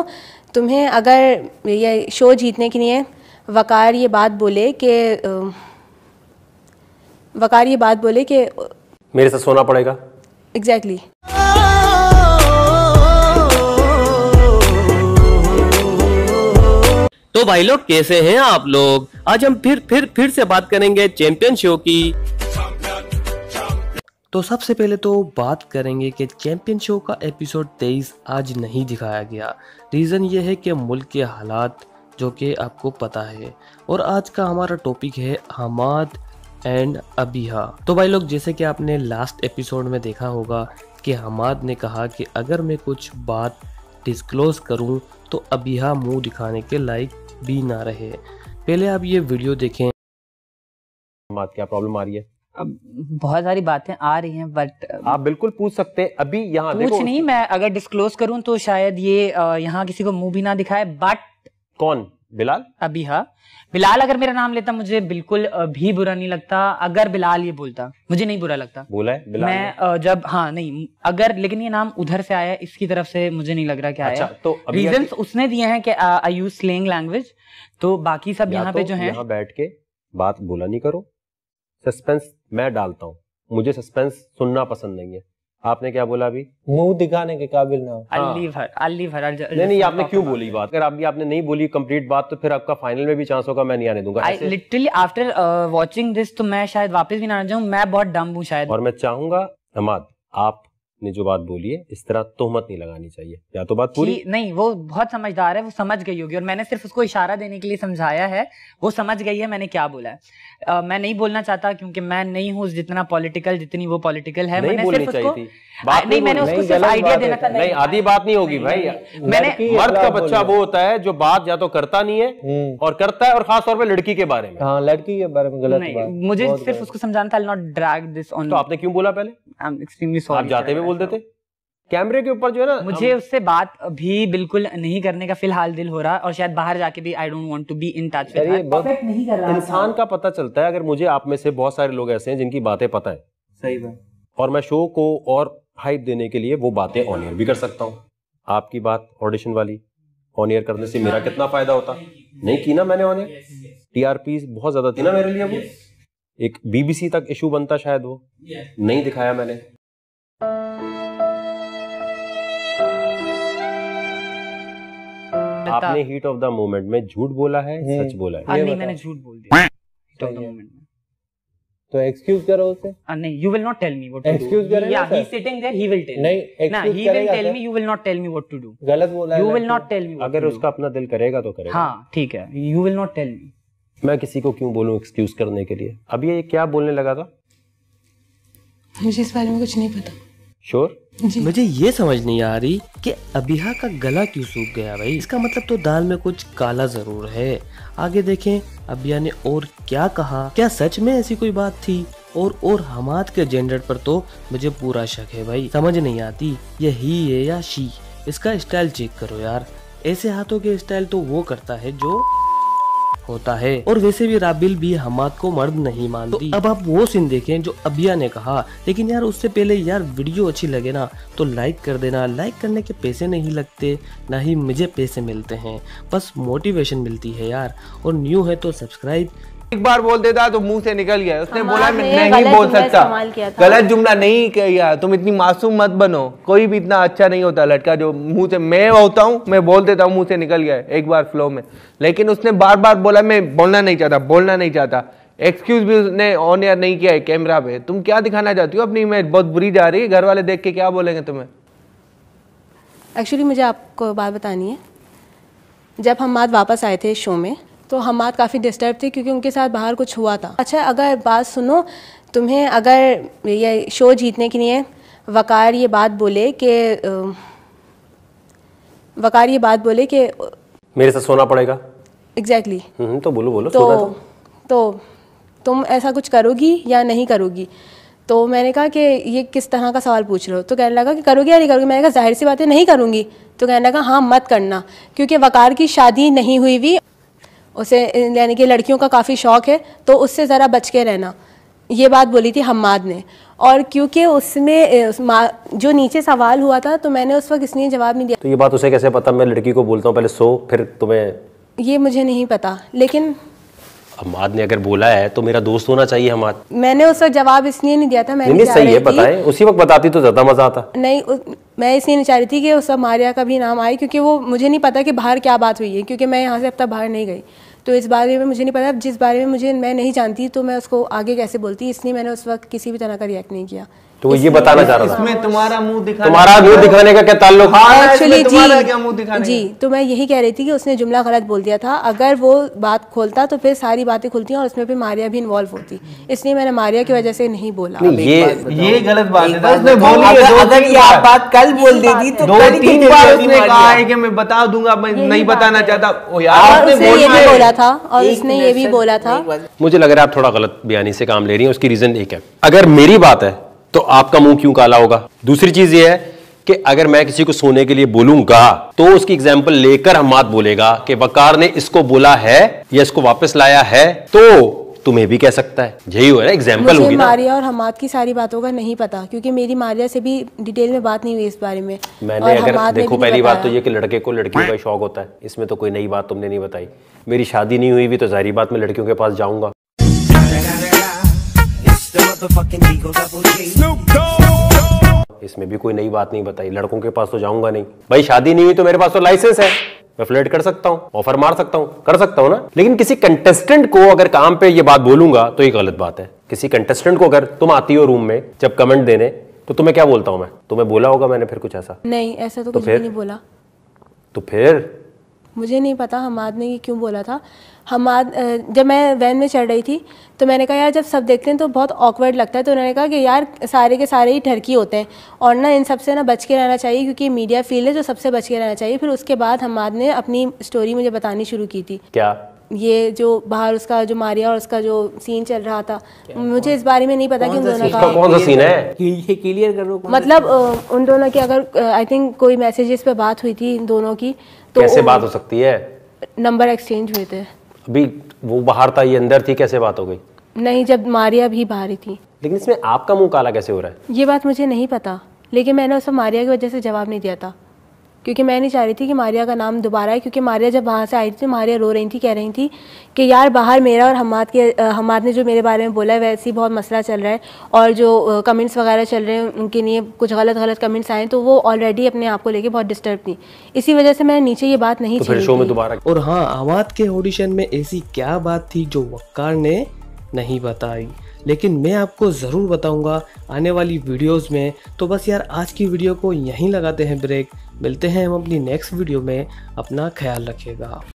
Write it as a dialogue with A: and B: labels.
A: तुम्हें अगर ये शो जीतने के लिए वकार ये बात बोले कि
B: मेरे साथ सोना पड़ेगा।
A: एग्जैक्टली
B: तो भाई लोग कैसे हैं आप लोग? आज हम फिर से बात करेंगे चैंपियन शो की। तो सबसे पहले तो बात करेंगे कि चैंपियन शो का एपिसोड 23 आज नहीं दिखाया गया। रीज़न ये है कि मुल्क के हालात जो कि आपको पता है, और आज का हमारा टॉपिक है हमाद एंड अबीहा। तो भाई लोग जैसे कि आपने लास्ट एपिसोड में देखा होगा कि हमाद ने कहा कि अगर मैं कुछ बात डिस्क्लोज करूं तो अबीहा मुंह दिखाने के लायक भी ना रहे। पहले आप ये वीडियो देखें। हमाद क्या प्रॉब्लम आ रही है?
C: अब बहुत सारी बातें आ रही हैं, बट
B: आप बिल्कुल पूछ सकते हैं। अभी यहाँ
C: कुछ नहीं, मैं अगर डिस्क्लोज करूं तो शायद ये यहाँ किसी को मुंह भी ना दिखाए। बट
B: कौन? बिलाल?
C: अबीहा। बिलाल अगर मेरा नाम लेता मुझे बिल्कुल भी बुरा नहीं लगता। अगर बिलाल ये बोलता मुझे नहीं बुरा लगता।
B: बोला है बिलाल
C: मैं जब नहीं अगर, लेकिन ये नाम उधर से आया, इसकी तरफ से मुझे नहीं लग रहा क्या आया।
B: तो
C: रीजंस उसने दिए हैं कि आई यूज स्लैंग लैंग्वेज। तो बाकी सब यहाँ पे जो है,
B: यहाँ बैठ के बात बोला नहीं करो। सस्पेंस मैं डालता हूँ, मुझे सस्पेंस सुनना पसंद नहीं है। आपने क्या बोला अभी?
D: मुंह दिखाने के काबिल ना हो।
B: नहीं, आपने क्यों बोली बात? अगर आपने नहीं बोली कंप्लीट बात तो फिर आपका फाइनल में भी चांस होगा, मैं नहीं आने दूंगा।
C: लिटरली आफ्टर वॉचिंग दिस तो मैं शायद वापस भी ना आ जाऊं। मैं बहुत डम हूँ शायद।
B: और मैं चाहूंगा हमाद, आपने जो बात बोली है इस तरह तोहमत नहीं लगानी चाहिए। या तो बात पूरी
C: नहीं, वो बहुत समझदार है, वो समझ गई होगी, और मैंने सिर्फ उसको इशारा देने के लिए समझाया है। वो समझ गई है मैंने क्या बोला है। मैं नहीं बोलना चाहता क्योंकि मैं नहीं हूँ जितना पॉलिटिकल जितनी वो पॉलिटिकल है। मैंने सिर्फ उसको मैंने उसको सिर्फ आइडिया देना था।
B: नहीं, आधी बात नहीं होगी भाई। मैंने मर्द का बच्चा वो होता है जो बात या तो करता नहीं है और करता है, और खास तौर पे लड़की के बारे में।
D: हाँ, लड़की के बारे में गलत बात।
C: मुझे सिर्फ उसको समझाना था, नॉट ड्रैग दिस ऑन।
B: तो आपने क्यों बोला पहले?
C: I am extremely sorry.
B: आप जाते हुए बोल देते कैमरे के ऊपर जो है ना।
C: मुझे उससे बात भी बिल्कुल नहीं करने का फिलहाल दिल हो रहा, और शायद बाहर जाके भी I don't want to be in touch with her. Perfect नहीं कर रहा।
B: इंसान का पता चलता है। अगर मुझे आप में से बहुत सारे लोग ऐसे हैं जिनकी बातें पता है,
D: सही बात,
B: और मैं शो को और हाइप देने के लिए वो बातें ऑन एयर भी कर सकता हूँ। आपकी बात ऑडिशन वाली ऑन एयर करने से मेरा कितना फायदा होता? नहीं की ना मैंने ऑन एयर। टीआरपी बहुत ज्यादा थी ना मेरे लिए। वो एक बीबीसी तक इशू बनता शायद, वो नहीं दिखाया मैंने। आपने हीट ऑफ द मोमेंट में झूठ बोला है, सच बोला है?
C: नहीं, मैंने झूठ बोल दिया हीट ऑफ द मोमेंट में।
D: तो एक्सक्यूज करो उसे।
C: नहीं, you will not tell me what to do.
D: Excuse करेगा?
C: Yeah, he's sitting there, he will tell me.
D: नहीं,
C: he will tell me, you will not tell me what to do.
D: गलत बोला है।
C: You will not tell me what to do.
B: अगर उसका अपना दिल करेगा तो करेगा।
C: हाँ ठीक है, you will not tell me.
B: मैं किसी को क्यों बोलूं एक्सक्यूज करने के लिए? अब ये क्या बोलने लगा था?
A: मुझे इस बारे में कुछ नहीं पता।
B: श्योर? मुझे ये समझ नहीं आ रही कि अबीहा का गला क्यों सूख गया भाई। इसका मतलब तो दाल में कुछ काला जरूर है। आगे देखें अबीहा ने और क्या कहा। क्या सच में ऐसी कोई बात थी? और हमाद के जेंडर पर तो मुझे पूरा शक है भाई। समझ नहीं आती ये ही है या शी। इसका स्टाइल चेक करो यार। ऐसे हाथों के स्टाइल तो वो करता है जो होता है। और वैसे भी राबिल भी हमाद को मर्द नहीं मानती। तो अब आप वो सीन देखें जो अबिया ने कहा। लेकिन यार उससे पहले यार वीडियो अच्छी लगे ना तो लाइक कर देना। लाइक करने के पैसे नहीं लगते, ना ही मुझे पैसे मिलते हैं, बस मोटिवेशन मिलती है यार। और न्यू है तो सब्सक्राइब।
D: एक बार बोल देता तो मुंह से निकल गया। उसने बोला मैं नहीं बोल सकता, गलत जुमला नहीं किया। तुम इतनी मासूम मत बनो। कोई भी इतना अच्छा नहीं होता लड़का जो मुंह से, मैं होता हूँ मैं बोल देता हूँ, मुंह से निकल गया एक बार फ्लो में। लेकिन उसने बार बार बोला मैं बोलना नहीं चाहता। एक्सक्यूज भी उसने ऑन एयर नहीं किया है कैमरा पे। तुम क्या दिखाना चाहती हो? अपनी इमेज बहुत बुरी जा रही है, घर वाले देख के क्या बोलेंगे तुम्हें?
A: एक्चुअली मुझे आपको बात बतानी है। जब हमाद वापस आए थे शो में तो हमाद काफ़ी डिस्टर्ब थे क्योंकि उनके साथ बाहर कुछ हुआ था। अच्छा, अगर बात सुनो, तुम्हें अगर ये शो जीतने के लिए वकार ये बात बोले कि
B: मेरे साथ सोना पड़ेगा।
A: एग्जैक्टली
B: तो बोलो
A: तो तुम ऐसा कुछ करोगी या नहीं करोगी? तो मैंने कहा कि ये किस तरह का सवाल पूछ रहे हो? तो कहने लगा कि करोगी या नहीं करोगी? मैंने कहा जाहिर सी बात है नहीं करूँगी। तो कहने लगा हाँ मत करना, क्योंकि वकार की शादी नहीं हुई हुई, उसे यानी कि लड़कियों का काफ़ी शौक है, तो उससे ज़रा बच के रहना। ये बात बोली थी हमाद ने। और क्योंकि उसमें जो नीचे सवाल हुआ था तो मैंने उस वक्त इसलिए जवाब नहीं दिया।
E: तो ये बात उसे कैसे पता? मैं लड़की को बोलता हूँ पहले सो, फिर तुम्हें?
A: ये मुझे नहीं पता, लेकिन
E: हमाद ने अगर बोला है तो मेरा दोस्त होना चाहिए हमाद।
A: मैंने उस वक्त जवाब इसलिए नहीं दिया था। मैं
E: नहीं सही है, बताएं, उसी वक्त बताती तो ज्यादा मजा आता।
A: नहीं, मैं इसलिए नहीं चाह रही थी कि उस मारिया का भी नाम आए, क्योंकि वो मुझे नहीं पता कि बाहर क्या बात हुई है, क्योंकि मैं यहाँ से अब तक बाहर नहीं गई, तो इस बारे में मुझे नहीं पता। जिस बारे में मैं नहीं जानती तो मैं उसको आगे कैसे बोलती, इसलिए मैंने उस वक्त किसी भी तरह का रिएक्ट नहीं किया।
E: तो वो ये बताना चाह रहा था।
D: इसमें तुम्हारा मुंह
E: दिखाने का क्या ताल्लुक?
A: एक्चुअली जी, तो मैं यही कह रही थी कि उसने जुमला गलत बोल दिया था। अगर वो बात खोलता तो फिर सारी बातें खुलती और उसमें फिर मारिया भी इन्वॉल्व होती, इसलिए मैंने मारिया की वजह से नहीं बोला।
D: ये गलत बात है।
F: अगर ये आप बात कल बोल देती तो
D: 2-3 बार उसने कहा है कि मैं बता दूंगा, मैं नहीं बताना चाहता।
A: उसने ये भी बोला था और उसने ये भी बोला था।
E: मुझे लग रहा है आप थोड़ा गलत बयानी से काम ले रही हैं। उसकी रीजन एक है, अगर मेरी बात है तो आपका मुंह क्यों काला होगा? दूसरी चीज ये है कि अगर मैं किसी को सोने के लिए बोलूंगा तो उसकी एग्जाम्पल लेकर हमाद बोलेगा कि वकार ने इसको बोला है या इसको वापस लाया है, तो तुम्हें भी कह सकता है। यही हो रहा है, एग्जाम्पल होगी ना।
A: मारिया और हमाद की सारी बातों का नहीं पता, क्योंकि मेरी मारिया से भी डिटेल में बात नहीं हुई इस बारे में।
E: मैंने अगर देखो, पहली बात तो ये कि लड़के को लड़कियों का शौक होता है, इसमें तो कोई नई बात तुमने नहीं बताई। मेरी शादी नहीं हुई भी तो जाहिर बात मैं लड़कियों के पास जाऊंगा। इसमें भी कोई नई बात नहीं बताई, लड़कों के पास तो जाऊंगा नहीं। भाई शादी नहीं हुई तो मेरे पास तो लाइसेंस है, मैं फ्लर्ट कर सकता हूँ, ऑफर मार सकता हूँ, कर सकता हूँ ना। लेकिन किसी कंटेस्टेंट को अगर काम पे ये बात बोलूंगा तो ये गलत बात है। किसी कंटेस्टेंट को अगर तुम आती हो रूम में जब कमेंट देने, तो तुम्हें क्या बोलता हूँ मैं? तुम्हें बोला होगा मैंने फिर कुछ ऐसा?
A: नहीं, ऐसा तो कुछ भी नहीं बोला।
E: तो फिर
A: मुझे नहीं पता हमाद ने ये क्यों बोला था। हमाद, जब मैं वैन में चढ़ रही थी तो मैंने कहा यार जब सब देखते हैं तो बहुत ऑकवर्ड लगता है, तो उन्होंने कहा कि यार सारे के सारे ही ठरकी होते हैं और ना इन सबसे ना बच के रहना चाहिए, क्योंकि मीडिया फील्ड है, जो सबसे बच के रहना चाहिए। फिर उसके बाद हमाद ने अपनी स्टोरी मुझे बतानी शुरू की थी।
E: क्या?
A: ये जो बाहर उसका जो मारिया और उसका जो सीन चल रहा था, मुझे इस बारे में नहीं पता कि उन दोनों का
E: कौन सा सीन है,
F: क्लियर करो।
A: मतलब उन दोनों की अगर आई थिंक कोई मैसेजेस पे बात हुई थी इन दोनों की, तो
E: कैसे बात हो सकती है?
A: नंबर एक्सचेंज हुए थे।
E: अभी वो बाहर था, ये अंदर थी, कैसे बात हो गई?
A: नहीं, जब मारिया भी बाहर ही थी।
E: लेकिन इसमें आपका मुंह काला कैसे हो रहा है?
A: ये बात मुझे नहीं पता, लेकिन मैंने उस मारिया की वजह से जवाब नहीं दिया था, क्योंकि मैं नहीं चाह रही थी कि मारिया का नाम दोबारा है। क्योंकि मारिया जब वहाँ से आई थी, मारिया रो रही थी, कह रही थी कि यार बाहर मेरा और हमाद ने जो मेरे बारे में बोला है वैसे ही बहुत मसला चल रहा है, और जो कमेंट्स वगैरह चल रहे हैं उनके लिए कुछ गलत कमेंट्स आए, तो वो ऑलरेडी अपने आप को लेके बहुत डिस्टर्ब थी। इसी वजह से मैं नीचे ये बात नहीं
E: फिर शो में दोबारा।
B: और हाँ, हमाद के ऑडिशन में ऐसी क्या बात थी जो वक्कार ने नहीं बताई, लेकिन मैं आपको ज़रूर बताऊंगा आने वाली वीडियोस में। तो बस यार आज की वीडियो को यहीं लगाते हैं ब्रेक। मिलते हैं हम अपनी नेक्स्ट वीडियो में। अपना ख्याल रखिएगा।